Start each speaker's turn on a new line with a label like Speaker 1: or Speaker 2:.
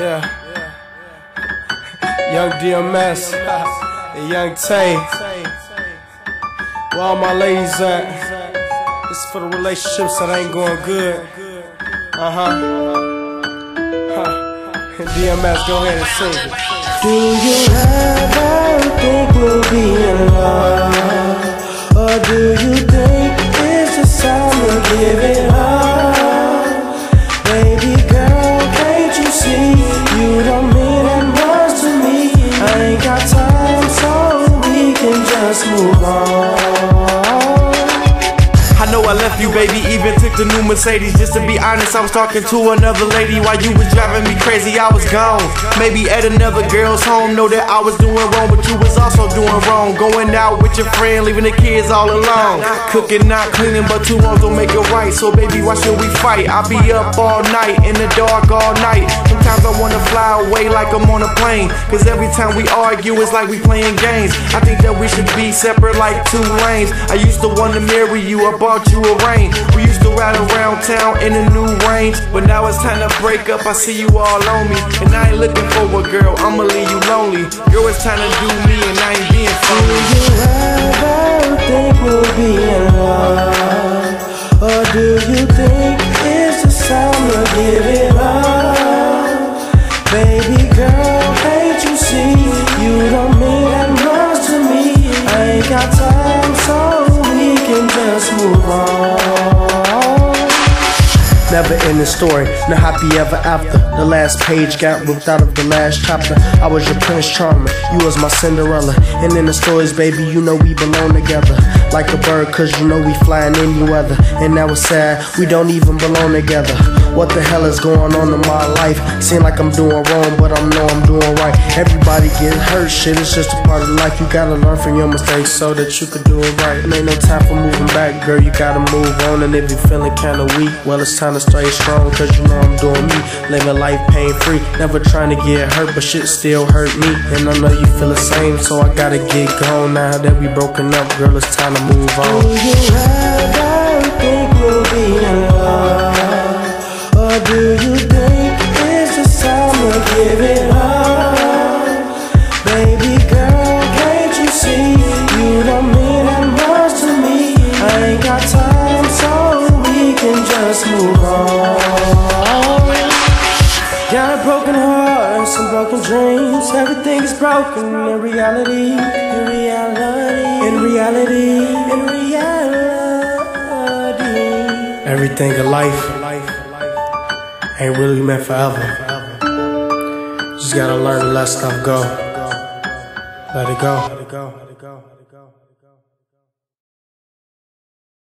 Speaker 1: Yeah. Young DMS and Young Tay. Where all my ladies at? This is for the relationships that ain't going good. DMS, go ahead and sing it.
Speaker 2: Do you ever think we'll be in love? Or do you think it's just time to give it up? Baby girl, can't you see? You don't mean that much to me. I ain't got time, so we can just move on.
Speaker 3: I know I left you, baby, even took the new Mercedes. Just to be honest, I was talking to another lady while you was driving me crazy. I was gone, maybe at another girl's home. Know that I was doing wrong, but you was also doing wrong. Going out with your friend, leaving the kids all alone. Cooking, not cleaning, but two wrongs don't make it right. So baby, why should we fight? I'll be up all night, in the dark all night. Sometimes I wanna fly away like I'm on a plane, cause every time we argue, it's like we playing games. I think that we should be separate like two lanes. I used to wanna marry you, I bought you a ring. We used to ride around town in a new range, but now it's time to break up. I see you all on me, and I ain't looking for a girl, I'ma leave you lonely. Girl, it's time to do me, and I ain't being phony.
Speaker 2: Do you ever think we'll be in love? Or do you think it's just time to give it up? Baby girl, can't you see? You don't mean that much to me. I ain't got time, so we can just move on.
Speaker 1: Never ending story, no happy ever after. The last page got ripped out of the last chapter. I was your Prince Charming, you was my Cinderella. And in the stories, baby, you know we belong together. Like a bird, cause you know we flying any weather. And now it's sad, we don't even belong together. What the hell is going on in my life? Seem like I'm doing wrong, but I know I'm doing right. Everybody get hurt, shit, it's just a part of life. You gotta learn from your mistakes so that you can do it right. And ain't no time for moving back, girl, you gotta move on. And if you're feeling kinda weak, well, it's time to stay strong, cause you know I'm doing me. Living life pain-free, never trying to get hurt, but shit still hurt me. And I know you feel the same, so I gotta get gone. Now that we broken up, girl, it's time to move on.
Speaker 2: Do you ever think we'll be in love? Or do you think it's just time to give it up? Baby girl, can't you see? You don't mean that much to me. I ain't got time, so we can just move on. Got a broken heart and some broken dreams. Everything is broken in reality, in reality, in reality, in reality.
Speaker 1: Everything in life ain't really meant forever. Just gotta learn to let stuff go. Let it go.